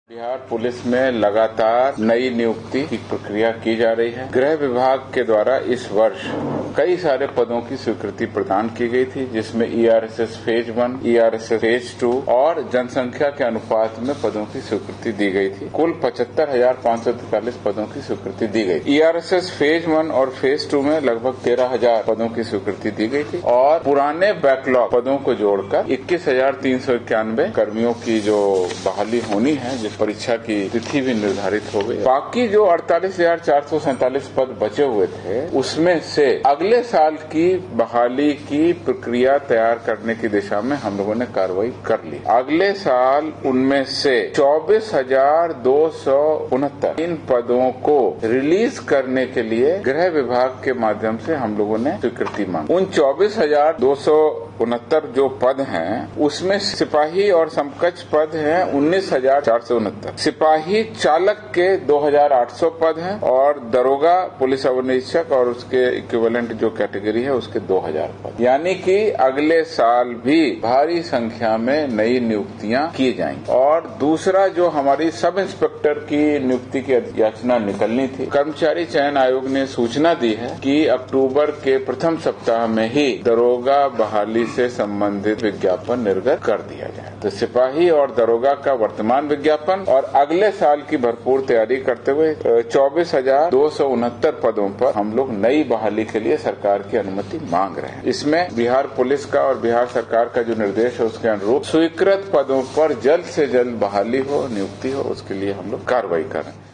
Bihar police में लगातार नई नियुक्ति की प्रक्रिया की जा रही है। गृह विभाग के द्वारा इस वर्ष कई सारे पदों की स्वीकृति प्रदान की गई थी, जिसमें ईआरएसएस फेज 1, ईआरएसएस फेज 2 और जनसंख्या के अनुपात में पदों की स्वीकृति दी गई थी। कुल 75,543 पदों की स्वीकृति दी गई। ईआरएसएस फेज 1 और फेज 2 में लगभग 13,000 पदों की स्वीकृति दी गई थी और पुराने बैकलॉग पदों को जोड़कर 21,391 कर्मियों की जो बहाली होनी है, जिस परीक्षा की तिथि भी निर्धारित हो गई। बाकी जो 48,447 पद बचे हुए थे, उसमें से अगले साल की बहाली की प्रक्रिया तैयार करने की दिशा में हम लोगों ने कार्रवाई कर ली। अगले साल उनमें से 24,269 इन पदों को रिलीज करने के लिए गृह विभाग के माध्यम से हम लोगों ने स्वीकृति मांगी। उन 24,269 जो पद हैं, उसमें सिपाही और समकक्ष पद हैं 19,469। सिपाही चालक के 2,800 पद हैं और दरोगा, पुलिस अवनिरीक्षक और उसके इक्विवेलेंट जो कैटेगरी है उसके 2,000 पद। यानी कि अगले साल भी भारी संख्या में नई नियुक्तियां की जाएंगी। और दूसरा, जो हमारी सब इंस्पेक्टर की नियुक्ति की याचना निकलनी थी, कर्मचारी चयन आयोग ने सूचना दी है कि अक्टूबर के प्रथम सप्ताह में ही दरोगा बहाली से संबंधित विज्ञापन निर्गत कर दिया जाए। तो सिपाही और दरोगा का वर्तमान विज्ञापन और अगले साल की भरपूर तैयारी करते हुए 24,269 पदों पर हम लोग नई बहाली के लिए सरकार की अनुमति मांग रहे हैं। इसमें बिहार पुलिस का और बिहार सरकार का जो निर्देश है, उसके अनुरूप स्वीकृत पदों पर जल्द से जल्द बहाली हो, नियुक्ति हो, उसके लिए हम लोग कार्रवाई कर रहे हैं।